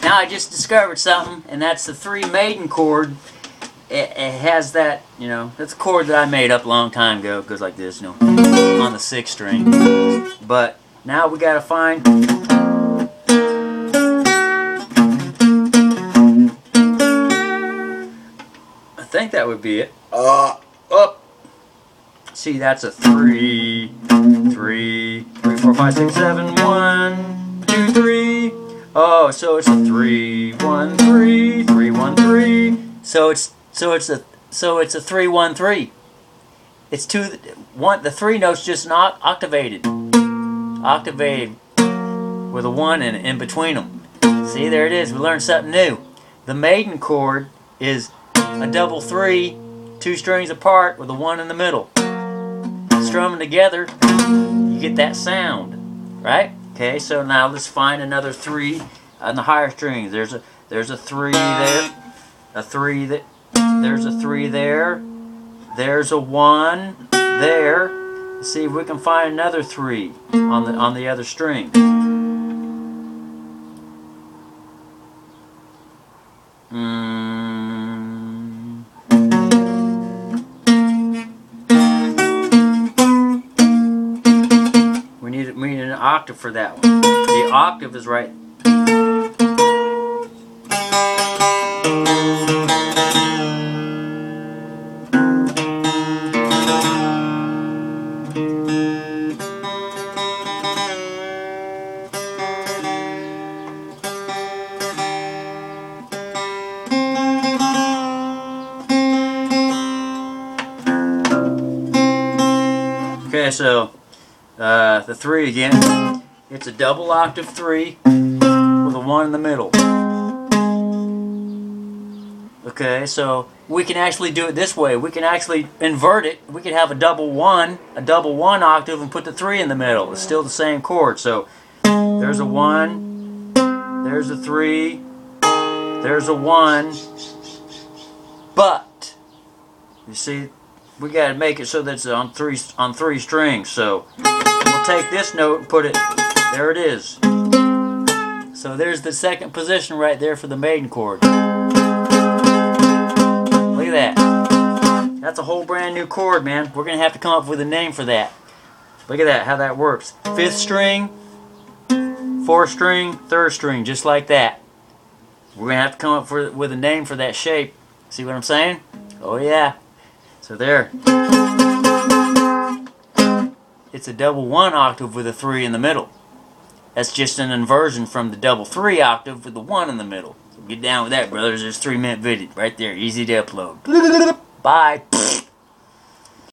Now I just discovered something, and that's the 3 maiden chord. It has that, you know, that's a chord that I made up a long time ago. It goes like this, you know, on the 6th string. But now we gotta find. I think that would be it. Up. See, that's a 3, 3, 3, 4, 5, 6, 7, 1, 2, 3. Oh, so it's a 3, 1, 3, 3, 1, 3. So it's a 3, 1, 3. It's the 3 notes just not octavated with a 1 in between them. See, there it is. We learned something new. The maiden chord is a double 3, 2 strings apart with a 1 in the middle. Strum them together, you get that sound, right? Okay, so now let's find another 3 on the higher strings. There's a 3 there, a 3 that. There's a 3 there. There's a 1 there. Let's see if we can find another 3 on the other string. We need an octave for that one. The octave is right. Okay, so the 3 again. It's a double octave 3 with a 1 in the middle. Okay, so we can actually do it this way. We can actually invert it. We could have a double 1 octave and put the 3 in the middle. It's still the same chord. So there's a 1, there's a 3, there's a 1, but you see, we got to make it so that it's on three strings. So we'll take this note and put it, there it is. So there's the second position right there for the maiden chord. Look at that. That's a whole brand new chord, man. We're going to have to come up with a name for that. Look at that, how that works. 5th string, 4th string, 3rd string, just like that. We're going to have to come up with a name for that shape. See what I'm saying? Oh yeah. So there. It's a double 1 octave with a 3 in the middle. That's just an inversion from the double 3 octave with the 1 in the middle. So get down with that, brothers. There's a 3-minute video right there. Easy to upload. Bye.